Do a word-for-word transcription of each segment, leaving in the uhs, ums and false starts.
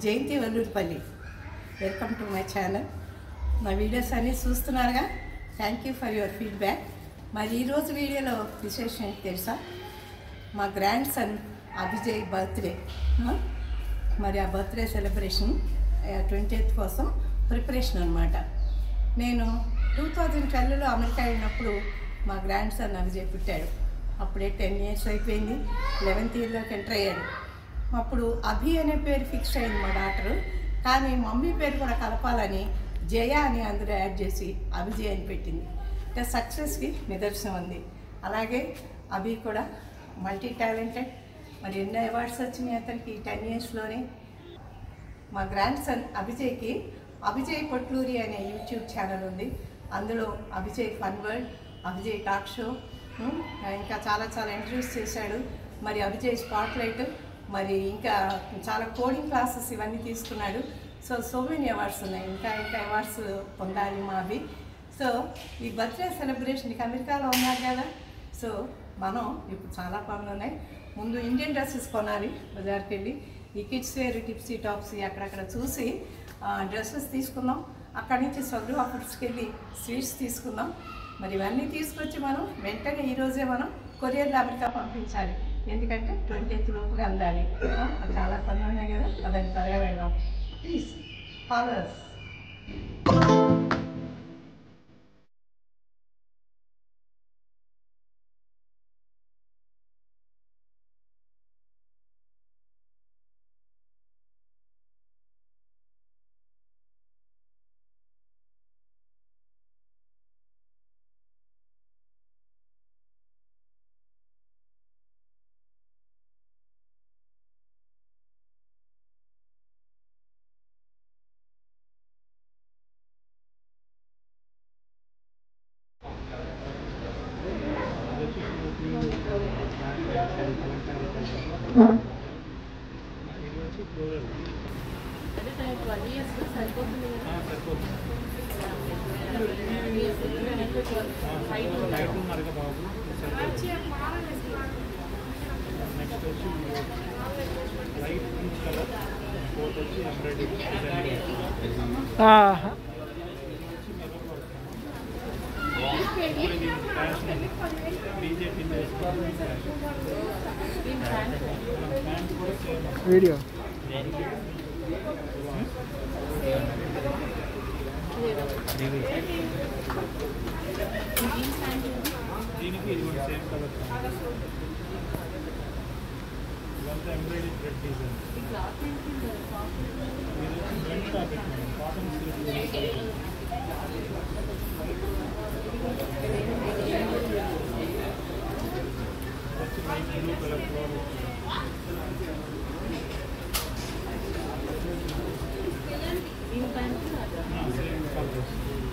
Jayanthi Vallurupalli. Welcome to my channel. మా videos అన్నీ చూస్తున్నారుగా. Thank you for your feedback. మరి ఈరోజు వీడియోలో విశేషం ఏంటి తెలుసా? మా గ్రాండ్ సన్ అభిజయ్ బర్త్డే. మరి ఆ బర్త్డే సెలబ్రేషన్ ట్వంటీ ఎయిత్ కోసం ప్రిపరేషన్ అనమాట. నేను టూ థౌజండ్ ట్వెల్వ్లో అమెరికా వెళ్ళినప్పుడు మా గ్రాండ్ సన్ అభిజయ్ పుట్టాడు. అప్పుడే టెన్ ఇయర్స్ అయిపోయింది, లెవెన్త్ ఇయర్లోకి ఎంటర్ అయ్యాడు. అప్పుడు అభి అనే పేరు ఫిక్స్ అయింది మా డాక్టరు. కానీ మమ్మీ పేరు కూడా కలపాలని జయ అని అందులో యాడ్ చేసి అభిజయ్ అని పెట్టింది. అంటే సక్సెస్కి నిదర్శనం ఉంది. అలాగే అభి కూడా మల్టీ టాలెంటెడ్. మరి ఎన్నో అవార్డ్స్ వచ్చినాయి అతనికి టెన్ ఇయర్స్లోనే. మా గ్రాండ్ సన్ అభిజయ్కి అభిజయ్ పొట్లూరి అనే యూట్యూబ్ ఛానల్ ఉంది. అందులో Abhijay fun world, Abhijay talk show, ఇంకా చాలా చాలా ఇంటర్వ్యూస్ చేశాడు. మరి అభిజయ్ స్పాట్లైట్, మరి ఇంకా చాలా కోడింగ్ క్లాసెస్ ఇవన్నీ తీసుకున్నాడు. సో సో మెనీ అవార్డ్స్ ఉన్నాయి. ఇంకా ఇంకా అవార్డ్స్ పొందాలి మా అభి. సో ఈ బర్త్డే సెలబ్రేషన్కి అమెరికాలో ఉన్నారు కదా. సో మనం ఇప్పుడు చాలా పనులు ఉన్నాయి. ముందు ఇండియన్ డ్రెస్సెస్ కొనాలి, బజార్కి వెళ్ళి ఈ కిడ్స్ వేర్, టిప్సీ టాప్సీ అక్కడక్కడ చూసి డ్రెస్సెస్ తీసుకుందాం. అక్కడి నుంచి సొగ్రు ఫుడ్స్కి వెళ్ళి స్వీట్స్ తీసుకుందాం. మరి ఇవన్నీ తీసుకొచ్చి మనం వెంటనే ఈరోజే మనం కొరియర్లో అమెరికా పంపించాలి. ఎందుకంటే ట్వంటీ ఎయిత్ లోపుగా అందాలి. చాలా పనులు ఉన్నాయి కదా, అదని త్వరగా వెళ్దాం. Please follow us. వీడియో దీనికి ఇదిగోండి సేమ్ కలర్ ఇదంతా ఎంబ్రాయిడరీ థ్రెడ్ డిజైన్. ఇది వచ్చి బ్లెండ్ ఫ్యాబ్రిక్ కాటన్ సిల్క్ వచ్చి light blue colour flower same colour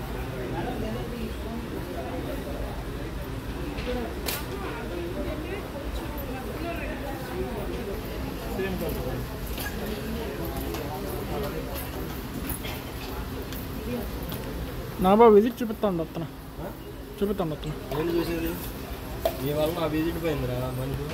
same colour నా బాబు విజిట్ చూపిస్తాను వస్తున్నా చూపిస్తాను వస్తున్నా ఏంటి చూసేది మీ వల్ల నా విజిట్ పోయిందిరా మంచి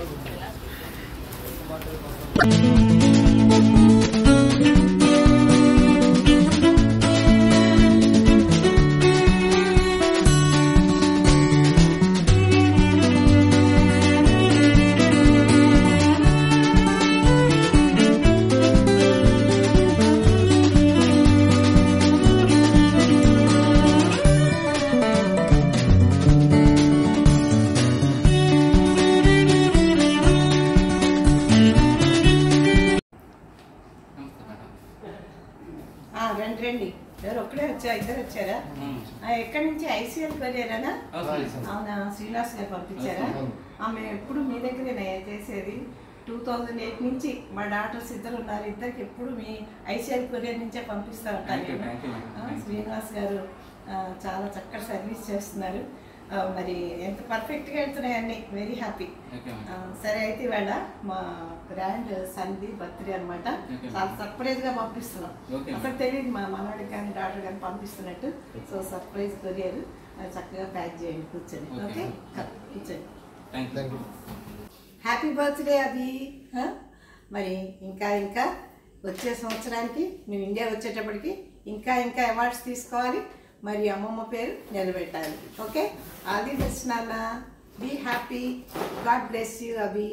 రండి రండి. ఎవరు ఒక్కడే వచ్చా, ఇద్దరు వచ్చారా? ఎక్కడి నుంచి? ఐసీఎల్ కొరియరేనా? అవునా, శ్రీనివాస్ గారు పంపించారా? మేము ఎప్పుడు మీ దగ్గరేనే చేసేది. టూ థౌజండ్ ఎయిట్ నుంచి మా డాటర్స్ ఇద్దరు ఉన్నారు. ఇద్దరికి ఎప్పుడు మీ ఐసీఎల్ కొరియర్ నుంచే పంపిస్తూ ఉంటాను. శ్రీనివాస్ గారు చాలా చక్కటి సర్వీస్ చేస్తున్నారు. మరి ఎంత పర్ఫెక్ట్గా వెళ్తున్నాయి అన్నీ. Very happy. సరే, అయితే ఇవాళ మా గ్రాండ్ సన్ది బర్త్డే అనమాట. చాలా సర్ప్రైజ్గా పంపిస్తున్నాం. అసలు తెలియదు మా మనవాడికి కానీ డాక్టర్ కానీ పంపిస్తున్నట్టు. సో సర్ప్రైజ్ కొరియర్ చక్కగా ప్యాక్ చేయండి. కూర్చొని. ఓకే, కూర్చొని. Happy birthday Abhi. మరి ఇంకా ఇంకా వచ్చే సంవత్సరానికి నువ్వు ఇండియా వచ్చేటప్పటికి ఇంకా ఇంకా అవార్డ్స్ తీసుకోవాలి, మరి అమ్మమ్మ పేరు నిలబెట్టాలి. ఓకే, ఆల్ ది బెస్ట్ నాన్న. Be happy. God bless you Abhi.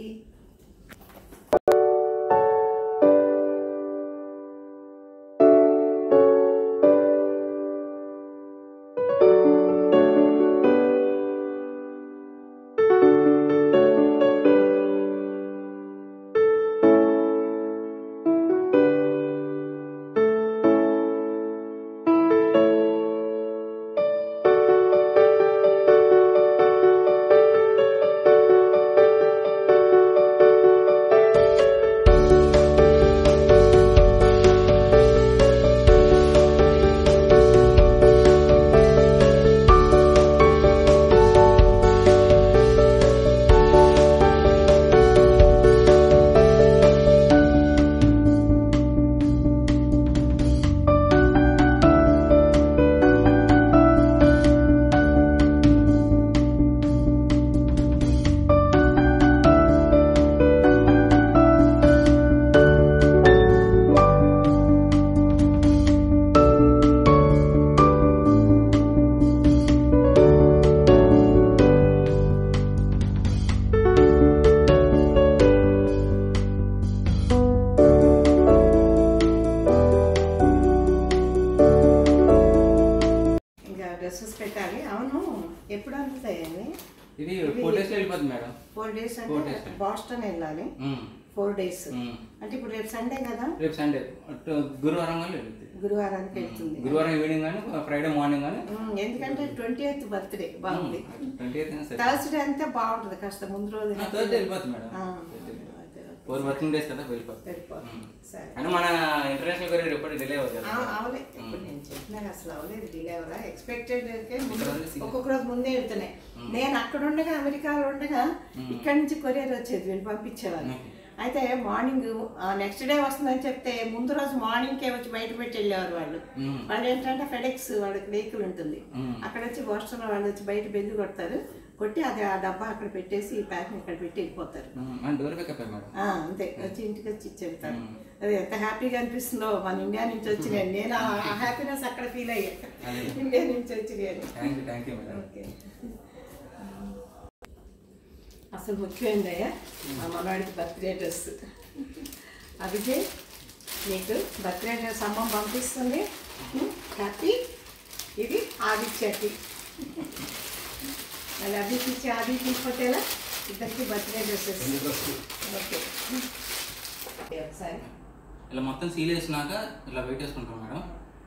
Dresses పెట్టాలి. అవును, ఎప్పుడు అందుతాయండి? ఇది ఫోర్ డేస్ వెళ్ళిపోతుంది మేడం. ఫోర్ డేస్ అంటే బాస్టన్ వెళ్ళాలి. ఫోర్ డేస్ అంటే ఇప్పుడు రేపు సండే కదా? రేపు సండే, గురువారం కానీ వెళ్తుంది. గురువారానికి వెళ్తుంది. గురువారం ఈవినింగ్ కానీ ఫ్రైడే మార్నింగ్ కానీ. ఎందుకంటే ట్వంటీ ఎయిత్ బర్త్డే బాగుంది. ట్వంటీ ఎయిత్ థర్స్డే అంతే బాగుంటుంది, కాస్త ముందు రోజు థర్స్డే వెళ్ళిపోతుంది మేడం. ఫోర్ వర్కింగ్ డేస్ కదా వెళ్ళిపోతుంది. అంటే మన ఇంటర్నేషనల్ కొరియర్ ఎప్పుడు డిలే అవుతుంది. అవలేదు, ఇప్పుడు నేను చెప్పినాక అసలు అవలేదు డిలే అవరా. ఎక్స్పెక్టెడ్ ఒక్కొక్క రోజు ముందే వెళ్తున్నాయి. నేను అక్కడ ఉండగా అమెరికాలో ఉండగా ఇక్కడి నుంచి కొరియర్ వచ్చేది, వీళ్ళు పంపించేవాళ్ళు. అయితే మార్నింగ్ నెక్స్ట్ డే వస్తుందని చెప్తే ముందు రోజు మార్నింగ్కే వచ్చి బయట పెట్టి వెళ్ళేవారు వాళ్ళు. వాళ్ళు ఏంటంటే ఫెడెక్స్ వాళ్ళకి వెహికల్ ఉంటుంది, అక్కడ వచ్చి బోస్టన్ వాళ్ళు వచ్చి బయట బెల్లు కొడతారు, కొట్టి అది ఆ డబ్బా అక్కడ పెట్టేసి ఈ ప్యాకింగ్ ఇక్కడ పెట్టి వెళ్ళిపోతారు. అంతే, వచ్చి ఇంటికి వచ్చి ఇచ్చేస్తారు. అది ఎంత హ్యాపీగా అనిపిస్తుందో మన ఇండియా నుంచి వచ్చినాయి. నేను ఆ హ్యాపీనెస్ అక్కడ ఫీల్ అయ్యాను, ఇండియా నుంచి వచ్చినాయి. ఓకే, అసలు ముఖ్యమైనదయ్యా మా మనవాడికి బర్త్డే డ్రెస్. అవిజయ్, నీకు బర్త్డే డ్రెస్ అమ్మ పంపిస్తుంది. హ్యాపీ. ఇది ఆదిత్యకి, మళ్ళీ అభికి ఇచ్చి ఆది తీసుకొట్టేలా ఇద్దరికి బర్త్డే డ్రెస్సెస్. ఓకే, ఒకసారి ఇలా మొత్తం సీల్ వేసినాక ఇలా వెయిట్ వేసుకుంటాం మేడం.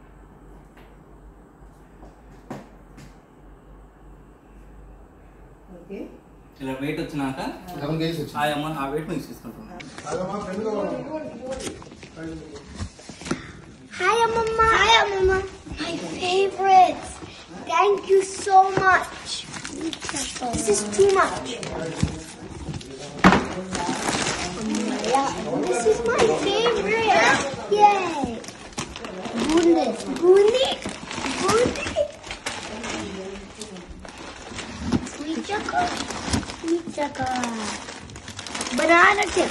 ఓకే, ఇలా వెయిట్ వచ్చినాక ఆ వెయిట్ మిక్స్ చేసుకుంటాం. Hi, Mama. Hi, Mama. My favorites. Thank you so much. This is too much. Yeah, this is my favorite. Yay. Bundi. Bundi. Bundi. Sweet chocolate. Sweet chocolate. Banana chip.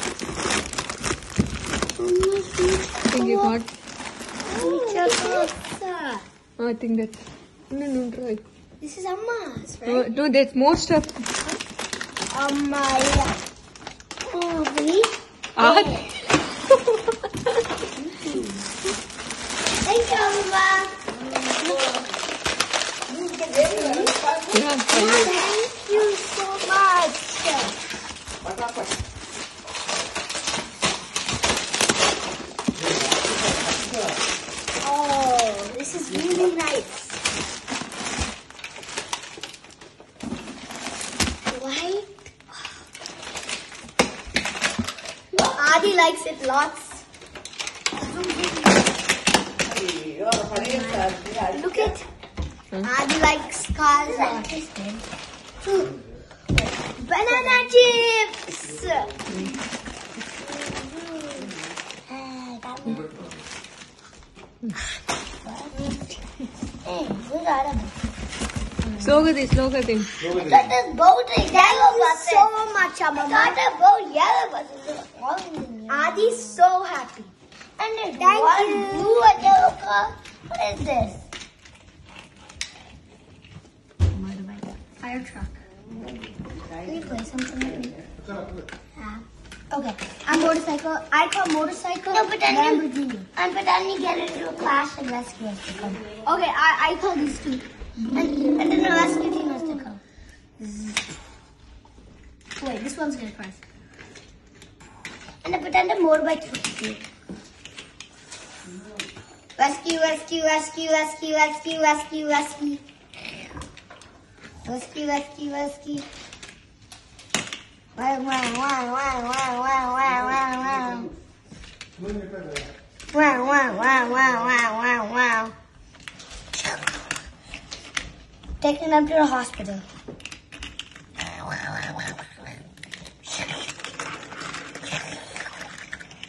I think you got. Sweet chocolate. Oh, I think that's. No, no, try. This is Amma's, right? Oh, no, there's more stuff. Amma, yeah. Oh, really? Ah. Thank you, Amma. Yeah, Thank you so much. Oh, this is really nice. White. Adi likes it lots. Look at. Adi likes cars lots. Banana chips. Hey, we got him. Slow कर दे, slow कर दे. Look at this boat. Yellow buses. So much, Mama. Got a boat. Yellow buses. Adi's so happy. And a one blue and yellow car. What is this? Fire truck. Can you play something with me? Yeah. Okay. I'm motorcycle. I call motorcycle. No, but then Lamborghini. I'm pretending to get into a clash and rescue us to come. Okay, I, I call these two. And, and then the rescue team has to come. Wait, this one's good first. And I pretend a motorbike rescue. Rescue, rescue, rescue, rescue, rescue, rescue, rescue. Rescue, rescue, rescue. Wow, wow, wow, wow, wow, wow, wow, wow, wow. Wow, wow, wow, wow, wow, wow, wow. Taking them to the hospital.